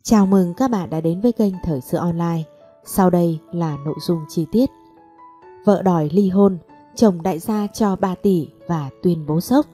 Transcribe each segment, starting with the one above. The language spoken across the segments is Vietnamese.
Chào mừng các bạn đã đến với kênh Thời sự online. Sau đây là nội dung chi tiết. Vợ đòi ly hôn, chồng đại gia cho 3 tỷ và tuyên bố sốc.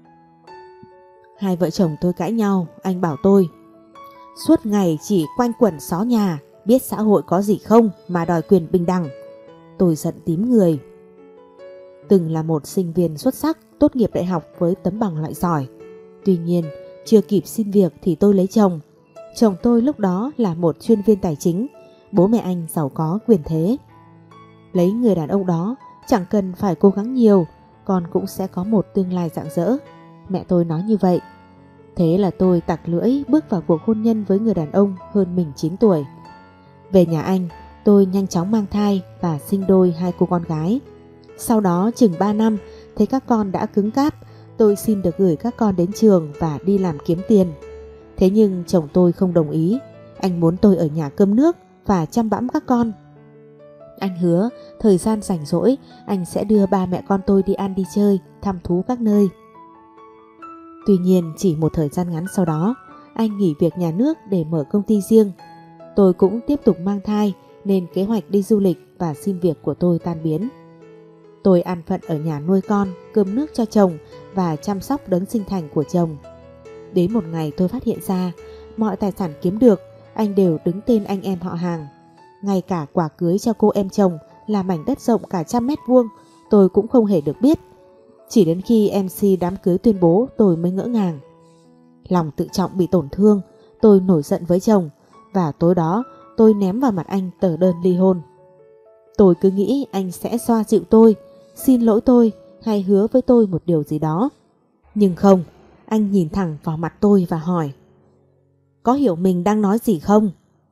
Hai vợ chồng tôi cãi nhau, anh bảo tôi suốt ngày chỉ quanh quẩn xó nhà, biết xã hội có gì không mà đòi quyền bình đẳng. Tôi giận tím người. Từng là một sinh viên xuất sắc, tốt nghiệp đại học với tấm bằng loại giỏi. Tuy nhiên, chưa kịp xin việc thì tôi lấy chồng. Chồng tôi lúc đó là một chuyên viên tài chính, bố mẹ anh giàu có quyền thế. Lấy người đàn ông đó chẳng cần phải cố gắng nhiều, con cũng sẽ có một tương lai rạng rỡ. Mẹ tôi nói như vậy. Thế là tôi tặc lưỡi bước vào cuộc hôn nhân với người đàn ông hơn mình 9 tuổi. Về nhà anh, tôi nhanh chóng mang thai và sinh đôi 2 cô con gái. Sau đó chừng 3 năm, thấy các con đã cứng cáp, tôi xin được gửi các con đến trường và đi làm kiếm tiền. Thế nhưng chồng tôi không đồng ý. Anh muốn tôi ở nhà cơm nước và chăm bẵm các con. Anh hứa thời gian rảnh rỗi anh sẽ đưa ba mẹ con tôi đi ăn đi chơi, thăm thú các nơi. Tuy nhiên chỉ một thời gian ngắn sau đó, anh nghỉ việc nhà nước để mở công ty riêng. Tôi cũng tiếp tục mang thai nên kế hoạch đi du lịch và xin việc của tôi tan biến. Tôi an phận ở nhà nuôi con, cơm nước cho chồng và chăm sóc đấng sinh thành của chồng. Đến một ngày tôi phát hiện ra mọi tài sản kiếm được anh đều đứng tên anh em họ hàng. Ngay cả quả cưới cho cô em chồng là mảnh đất rộng cả 100 m² tôi cũng không hề được biết. Chỉ đến khi MC đám cưới tuyên bố tôi mới ngỡ ngàng. Lòng tự trọng bị tổn thương, tôi nổi giận với chồng và tối đó tôi ném vào mặt anh tờ đơn ly hôn. Tôi cứ nghĩ anh sẽ xoa dịu tôi, xin lỗi tôi hay hứa với tôi một điều gì đó. Nhưng không, anh nhìn thẳng vào mặt tôi và hỏi: có hiểu mình đang nói gì không?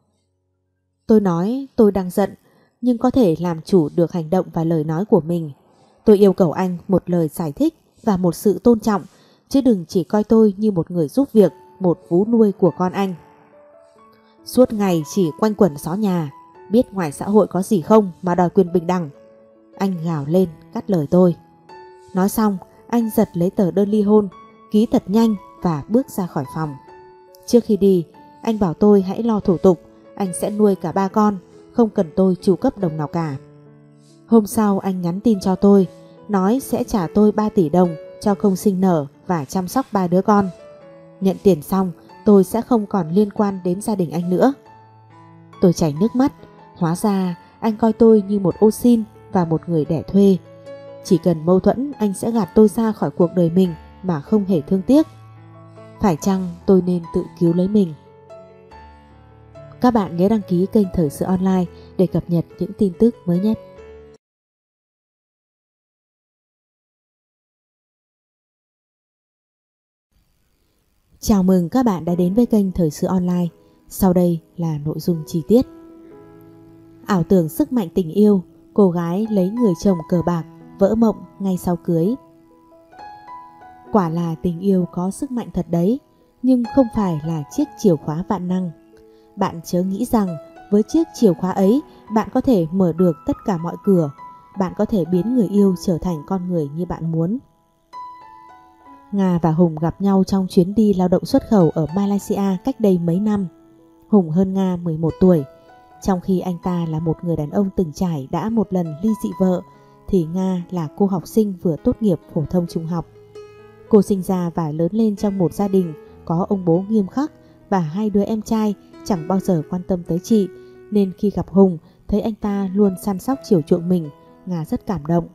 Tôi nói tôi đang giận nhưng có thể làm chủ được hành động và lời nói của mình. Tôi yêu cầu anh một lời giải thích và một sự tôn trọng, chứ đừng chỉ coi tôi như một người giúp việc, một vú nuôi của con anh. Suốt ngày chỉ quanh quẩn xó nhà, biết ngoài xã hội có gì không mà đòi quyền bình đẳng. Anh gào lên cắt lời tôi. Nói xong, anh giật lấy tờ đơn ly hôn, ký thật nhanh và bước ra khỏi phòng. Trước khi đi, anh bảo tôi hãy lo thủ tục, anh sẽ nuôi cả 3 con, không cần tôi chu cấp đồng nào cả. Hôm sau anh nhắn tin cho tôi, nói sẽ trả tôi 3 tỷ đồng cho công sinh nở và chăm sóc 3 đứa con. Nhận tiền xong, tôi sẽ không còn liên quan đến gia đình anh nữa. Tôi chảy nước mắt, hóa ra anh coi tôi như một ô xin và một người đẻ thuê. Chỉ cần mâu thuẫn anh sẽ gạt tôi ra khỏi cuộc đời mình mà không hề thương tiếc. Phải chăng tôi nên tự cứu lấy mình? Các bạn nhớ đăng ký kênh Thời sự online để cập nhật những tin tức mới nhất. Chào mừng các bạn đã đến với kênh Thời sự online. Sau đây là nội dung chi tiết. Ảo tưởng sức mạnh tình yêu, cô gái lấy người chồng cờ bạc, vỡ mộng ngay sau cưới. Quả là tình yêu có sức mạnh thật đấy, nhưng không phải là chiếc chìa khóa vạn năng. Bạn chớ nghĩ rằng với chiếc chìa khóa ấy bạn có thể mở được tất cả mọi cửa. Bạn có thể biến người yêu trở thành con người như bạn muốn. Nga và Hùng gặp nhau trong chuyến đi lao động xuất khẩu ở Malaysia cách đây mấy năm. Hùng hơn Nga 11 tuổi. Trong khi anh ta là một người đàn ông từng trải đã một lần ly dị vợ, thì Nga là cô học sinh vừa tốt nghiệp phổ thông trung học. Cô sinh ra và lớn lên trong một gia đình có ông bố nghiêm khắc và 2 đứa em trai chẳng bao giờ quan tâm tới chị, nên khi gặp Hùng thấy anh ta luôn săn sóc chiều chuộng mình, Nga rất cảm động.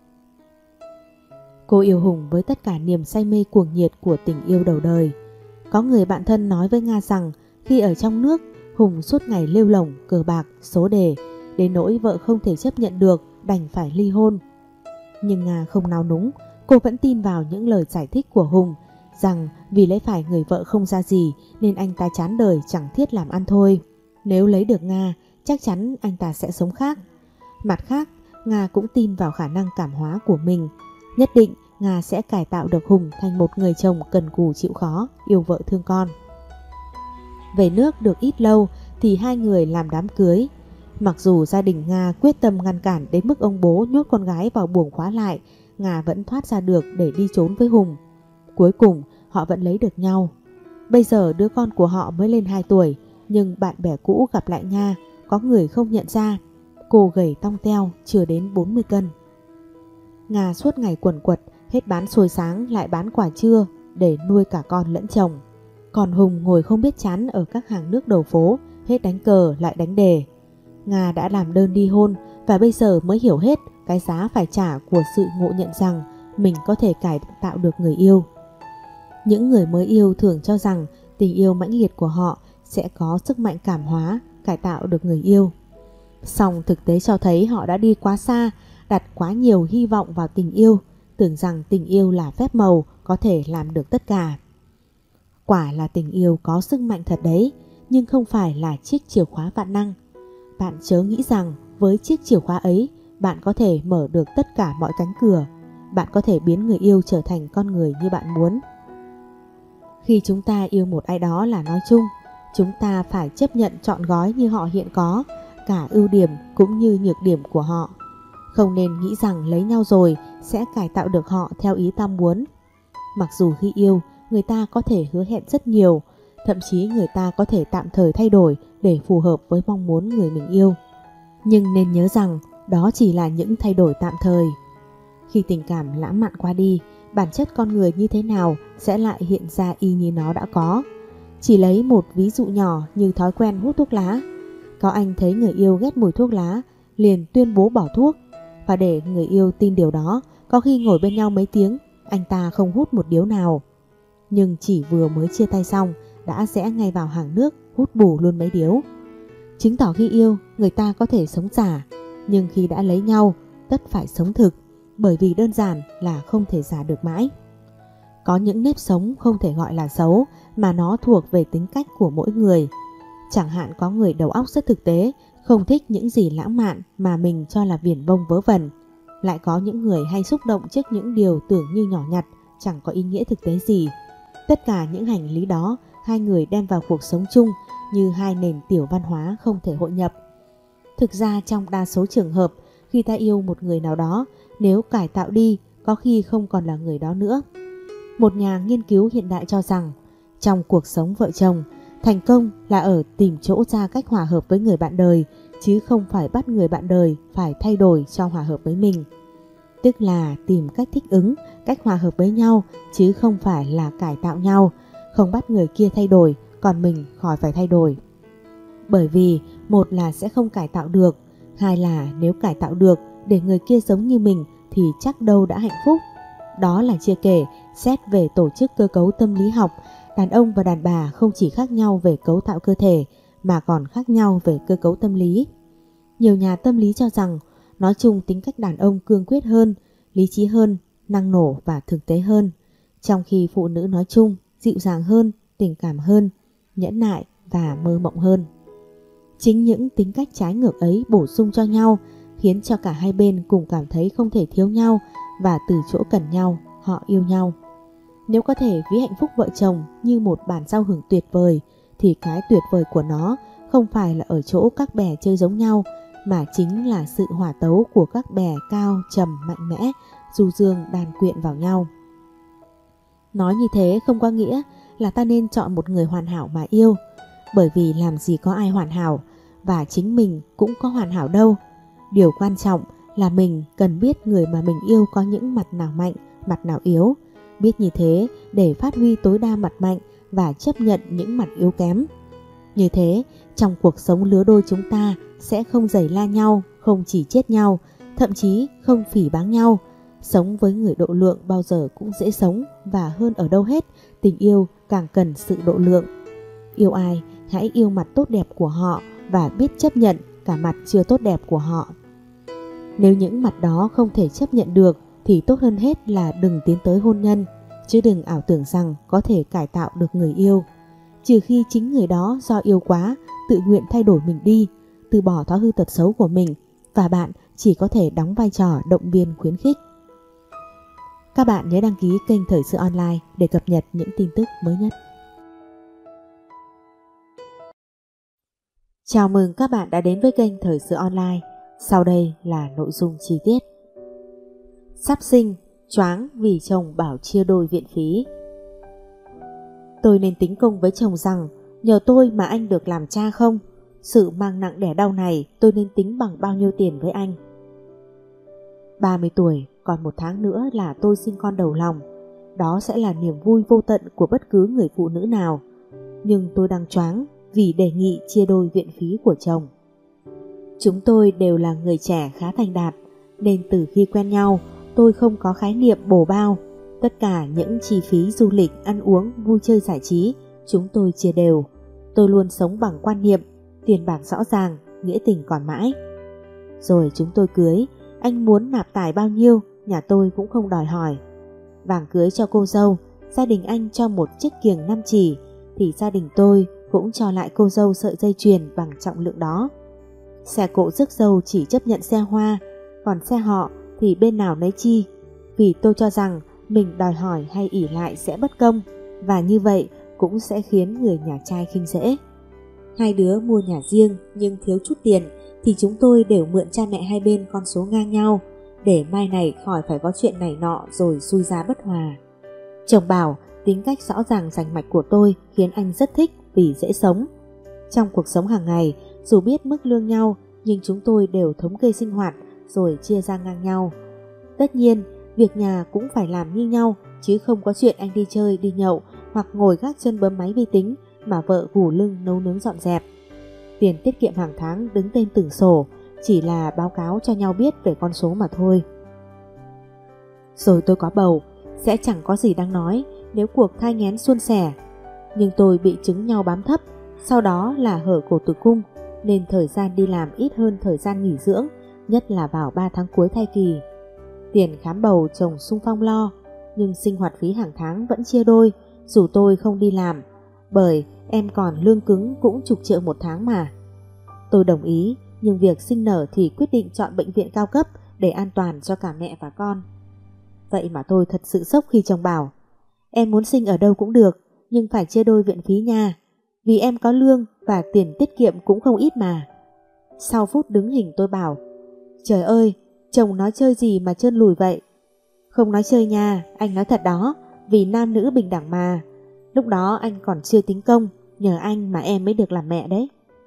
Cô yêu Hùng với tất cả niềm say mê cuồng nhiệt của tình yêu đầu đời. Có người bạn thân nói với Nga rằng khi ở trong nước, Hùng suốt ngày lêu lổng, cờ bạc, số đề, đến nỗi vợ không thể chấp nhận được, đành phải ly hôn. Nhưng Nga không nao núng, cô vẫn tin vào những lời giải thích của Hùng rằng vì lấy phải người vợ không ra gì nên anh ta chán đời chẳng thiết làm ăn thôi. Nếu lấy được Nga, chắc chắn anh ta sẽ sống khác. Mặt khác, Nga cũng tin vào khả năng cảm hóa của mình. Nhất định Nga sẽ cải tạo được Hùng thành một người chồng cần cù chịu khó, yêu vợ thương con. Về nước được ít lâu thì hai người làm đám cưới. Mặc dù gia đình Nga quyết tâm ngăn cản đến mức ông bố nhốt con gái vào buồng khóa lại, Nga vẫn thoát ra được để đi trốn với Hùng. Cuối cùng họ vẫn lấy được nhau. Bây giờ đứa con của họ mới lên 2 tuổi, nhưng bạn bè cũ gặp lại Nga, có người không nhận ra. Cô gầy tong teo, chưa đến 40 cân. Nga suốt ngày quần quật, hết bán xôi sáng lại bán quả trưa để nuôi cả con lẫn chồng. Còn Hùng ngồi không biết chán ở các hàng nước đầu phố, hết đánh cờ lại đánh đề. Nga đã làm đơn ly hôn và bây giờ mới hiểu hết cái giá phải trả của sự ngộ nhận rằng mình có thể cải tạo được người yêu. Những người mới yêu thường cho rằng tình yêu mãnh liệt của họ sẽ có sức mạnh cảm hóa, cải tạo được người yêu. Song thực tế cho thấy họ đã đi quá xa, đặt quá nhiều hy vọng vào tình yêu, tưởng rằng tình yêu là phép màu có thể làm được tất cả. Quả là tình yêu có sức mạnh thật đấy, nhưng không phải là chiếc chìa khóa vạn năng. Bạn chớ nghĩ rằng với chiếc chìa khóa ấy, bạn có thể mở được tất cả mọi cánh cửa. Bạn có thể biến người yêu trở thành con người như bạn muốn. Khi chúng ta yêu một ai đó là nói chung, chúng ta phải chấp nhận trọn gói như họ hiện có, cả ưu điểm cũng như nhược điểm của họ. Không nên nghĩ rằng lấy nhau rồi sẽ cải tạo được họ theo ý ta muốn. Mặc dù khi yêu, người ta có thể hứa hẹn rất nhiều, thậm chí người ta có thể tạm thời thay đổi để phù hợp với mong muốn người mình yêu. Nhưng nên nhớ rằng đó chỉ là những thay đổi tạm thời. Khi tình cảm lãng mạn qua đi, bản chất con người như thế nào sẽ lại hiện ra y như nó đã có. Chỉ lấy một ví dụ nhỏ như thói quen hút thuốc lá. Có anh thấy người yêu ghét mùi thuốc lá, liền tuyên bố bỏ thuốc. Và để người yêu tin điều đó, có khi ngồi bên nhau mấy tiếng, anh ta không hút một điếu nào. Nhưng chỉ vừa mới chia tay xong, đã rẽ ngay vào hàng nước, hút bù luôn mấy điếu. Chứng tỏ khi yêu, người ta có thể sống giả, nhưng khi đã lấy nhau, tất phải sống thực, bởi vì đơn giản là không thể giả được mãi. Có những nếp sống không thể gọi là xấu, mà nó thuộc về tính cách của mỗi người. Chẳng hạn có người đầu óc rất thực tế, không thích những gì lãng mạn mà mình cho là viển vông vớ vẩn. Lại có những người hay xúc động trước những điều tưởng như nhỏ nhặt, chẳng có ý nghĩa thực tế gì. Tất cả những hành lý đó, hai người đem vào cuộc sống chung như hai nền tiểu văn hóa không thể hội nhập. Thực ra trong đa số trường hợp, khi ta yêu một người nào đó, nếu cải tạo đi, có khi không còn là người đó nữa. Một nhà nghiên cứu hiện đại cho rằng, trong cuộc sống vợ chồng, thành công là ở tìm chỗ ra cách hòa hợp với người bạn đời, chứ không phải bắt người bạn đời phải thay đổi cho hòa hợp với mình. Tức là tìm cách thích ứng, cách hòa hợp với nhau, chứ không phải là cải tạo nhau, không bắt người kia thay đổi, còn mình khỏi phải thay đổi. Bởi vì một là sẽ không cải tạo được, hai là nếu cải tạo được để người kia giống như mình thì chắc đâu đã hạnh phúc. Đó là chưa kể, xét về tổ chức cơ cấu tâm lý học, đàn ông và đàn bà không chỉ khác nhau về cấu tạo cơ thể mà còn khác nhau về cơ cấu tâm lý. Nhiều nhà tâm lý cho rằng, nói chung tính cách đàn ông cương quyết hơn, lý trí hơn, năng nổ và thực tế hơn, trong khi phụ nữ nói chung dịu dàng hơn, tình cảm hơn, nhẫn nại và mơ mộng hơn. Chính những tính cách trái ngược ấy bổ sung cho nhau, khiến cho cả hai bên cùng cảm thấy không thể thiếu nhau, và từ chỗ cần nhau, họ yêu nhau. Nếu có thể ví hạnh phúc vợ chồng như một bản giao hưởng tuyệt vời, thì cái tuyệt vời của nó không phải là ở chỗ các bè chơi giống nhau, mà chính là sự hòa tấu của các bè cao, trầm, mạnh mẽ, du dương đan quyện vào nhau. Nói như thế không có nghĩa là ta nên chọn một người hoàn hảo mà yêu, bởi vì làm gì có ai hoàn hảo, và chính mình cũng có hoàn hảo đâu. Điều quan trọng là mình cần biết người mà mình yêu có những mặt nào mạnh, mặt nào yếu, biết như thế để phát huy tối đa mặt mạnh và chấp nhận những mặt yếu kém. Như thế, trong cuộc sống lứa đôi chúng ta sẽ không giày la nhau, không chỉ trết nhau, thậm chí không phỉ báng nhau. Sống với người độ lượng bao giờ cũng dễ sống, và hơn ở đâu hết, tình yêu càng cần sự độ lượng. Yêu ai, hãy yêu mặt tốt đẹp của họ và biết chấp nhận cả mặt chưa tốt đẹp của họ. Nếu những mặt đó không thể chấp nhận được thì tốt hơn hết là đừng tiến tới hôn nhân, chứ đừng ảo tưởng rằng có thể cải tạo được người yêu. Trừ khi chính người đó do yêu quá, tự nguyện thay đổi mình đi, từ bỏ thói hư tật xấu của mình, và bạn chỉ có thể đóng vai trò động viên khuyến khích. Các bạn nhớ đăng ký kênh Thời sự Online để cập nhật những tin tức mới nhất. Chào mừng các bạn đã đến với kênh Thời sự Online. Sau đây là nội dung chi tiết. Sắp sinh, choáng vì chồng bảo chia đôi viện phí. Tôi nên tính công với chồng rằng nhờ tôi mà anh được làm cha không? Sự mang nặng đẻ đau này tôi nên tính bằng bao nhiêu tiền với anh? 30 tuổi, còn 1 tháng nữa là tôi sinh con đầu lòng. Đó sẽ là niềm vui vô tận của bất cứ người phụ nữ nào. Nhưng tôi đang choáng vì đề nghị chia đôi viện phí của chồng. Chúng tôi đều là người trẻ khá thành đạt, nên từ khi quen nhau tôi không có khái niệm bổ bao. Tất cả những chi phí du lịch, ăn uống, vui chơi giải trí chúng tôi chia đều. Tôi luôn sống bằng quan niệm tiền bạc rõ ràng, nghĩa tình còn mãi. Rồi chúng tôi cưới, anh muốn nạp tải bao nhiêu nhà tôi cũng không đòi hỏi. Vàng cưới cho cô dâu, gia đình anh cho một chiếc kiềng 5 chỉ, thì gia đình tôi cũng cho lại cô dâu sợi dây chuyền bằng trọng lượng đó. Xe cộ rước dâu chỉ chấp nhận xe hoa, còn xe họ thì bên nào nấy chi, vì tôi cho rằng mình đòi hỏi hay ỷ lại sẽ bất công, và như vậy cũng sẽ khiến người nhà trai khinh dễ. Hai đứa mua nhà riêng nhưng thiếu chút tiền thì chúng tôi đều mượn cha mẹ hai bên con số ngang nhau, để mai này khỏi phải có chuyện này nọ rồi xui ra bất hòa. Chồng bảo tính cách rõ ràng rành mạch của tôi khiến anh rất thích vì dễ sống. Trong cuộc sống hàng ngày, dù biết mức lương nhau nhưng chúng tôi đều thống kê sinh hoạt rồi chia ra ngang nhau. Tất nhiên, việc nhà cũng phải làm như nhau, chứ không có chuyện anh đi chơi, đi nhậu hoặc ngồi gác chân bấm máy vi tính mà vợ gù lưng nấu nướng dọn dẹp. Tiền tiết kiệm hàng tháng đứng tên từng sổ, chỉ là báo cáo cho nhau biết về con số mà thôi. Rồi tôi có bầu, sẽ chẳng có gì đáng nói nếu cuộc thai nghén suôn sẻ. Nhưng tôi bị chứng nhau bám thấp, sau đó là hở cổ tử cung, nên thời gian đi làm ít hơn thời gian nghỉ dưỡng, nhất là vào 3 tháng cuối thai kỳ. Tiền khám bầu chồng xung phong lo, nhưng sinh hoạt phí hàng tháng vẫn chia đôi, dù tôi không đi làm, bởi em còn lương cứng cũng chục triệu 1 tháng mà. Tôi đồng ý, nhưng việc sinh nở thì quyết định chọn bệnh viện cao cấp để an toàn cho cả mẹ và con. Vậy mà tôi thật sự sốc khi chồng bảo em muốn sinh ở đâu cũng được, nhưng phải chia đôi viện phí nha, vì em có lương và tiền tiết kiệm cũng không ít mà. Sau phút đứng hình tôi bảo trời ơi, chồng nói chơi gì mà trơn lùi vậy? Không nói chơi nha, anh nói thật đó, vì nam nữ bình đẳng mà. Lúc đó anh còn chưa tính công, nhờ anh mà em mới được làm mẹ đấy.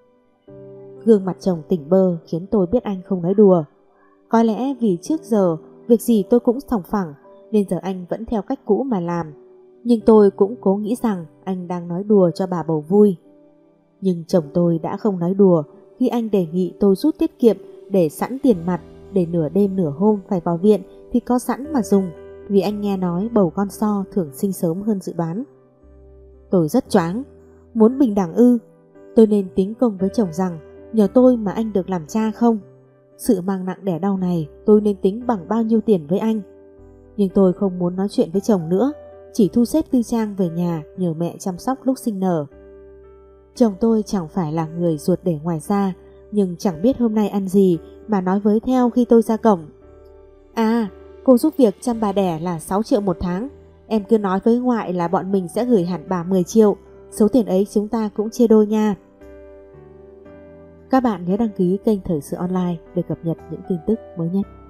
Gương mặt chồng tỉnh bơ khiến tôi biết anh không nói đùa. Có lẽ vì trước giờ việc gì tôi cũng sòng phẳng, nên giờ anh vẫn theo cách cũ mà làm. Nhưng tôi cũng cố nghĩ rằng anh đang nói đùa cho bà bầu vui. Nhưng chồng tôi đã không nói đùa khi anh đề nghị tôi rút tiết kiệm để sẵn tiền mặt, để nửa đêm nửa hôm phải vào viện thì có sẵn mà dùng, vì anh nghe nói bầu con so thường sinh sớm hơn dự đoán. Tôi rất choáng. Muốn bình đẳng ư? Tôi nên tính công với chồng rằng nhờ tôi mà anh được làm cha không? Sự mang nặng đẻ đau này tôi nên tính bằng bao nhiêu tiền với anh? Nhưng tôi không muốn nói chuyện với chồng nữa, chỉ thu xếp tư trang về nhà nhờ mẹ chăm sóc lúc sinh nở. Chồng tôi chẳng phải là người ruột để ngoài ra, nhưng chẳng biết hôm nay ăn gì mà nói với theo khi tôi ra cổng. À, cô giúp việc chăm bà đẻ là 6 triệu 1 tháng. Em cứ nói với ngoại là bọn mình sẽ gửi hẳn bà 10 triệu. Số tiền ấy chúng ta cũng chia đôi nha. Các bạn nhớ đăng ký kênh Thời sự Online để cập nhật những tin tức mới nhất.